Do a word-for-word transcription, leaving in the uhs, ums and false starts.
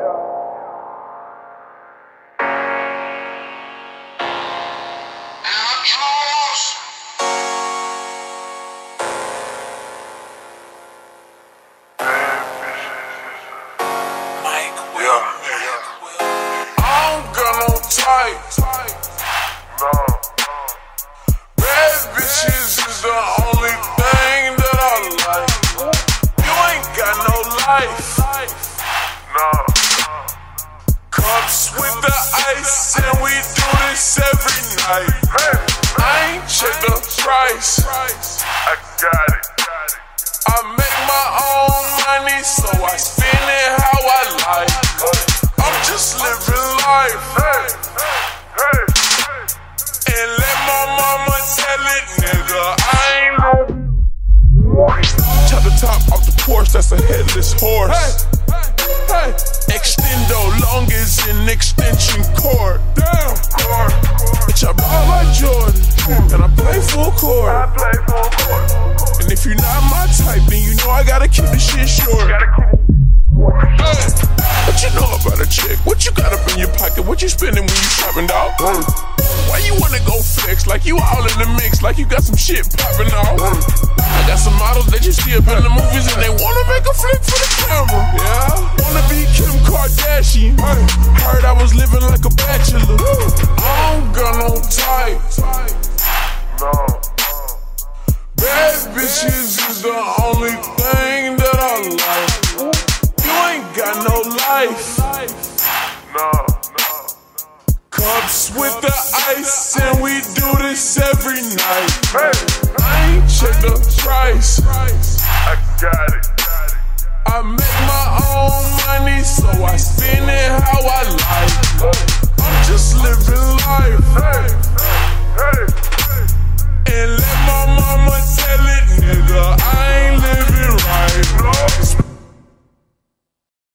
Bad bitches is the only thing that I like. You ain't got no life. Nah. Cups with the ice and we do this every night. I ain't check the price. I got it. I make my own money, so I spend it how I like. I'm just living life. And let my mama tell it, nigga, I ain't no. Chop the top off the porch, that's a headless horse. Hey, hey, extendo, long as an extension cord. Damn, cord. Bitch, I ball like Jordan, and I play full court. I play full court. And if you're not my type, then you know I gotta keep the shit short. Hey, what you know about a chick? What you got up in your pocket? What you spending when you shopping, dog? Why you wanna go flex like you all in the mix, like you got some shit popping off? I got some models that you see up in the movies and they wanna make a flick for the camera. Yeah, wanna be Kim Kardashian. Heard I was living like a bachelor. I don't got no type. No. Bad bitches is the only thing that I like. You ain't got no life. No. Cups with the ice and we do this every night. I ain't check the price. I got it. I make my own money, so I spend it